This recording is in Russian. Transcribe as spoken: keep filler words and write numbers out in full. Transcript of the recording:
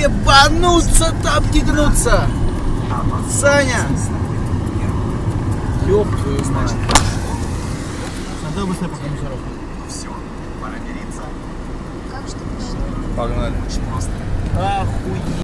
ебануться там, тягнуться. Саня. Ёб твою мать. Надо быстрее, пока не жарко. Все, пора мириться. Как что? Погнали. Очень просто. Охуеть.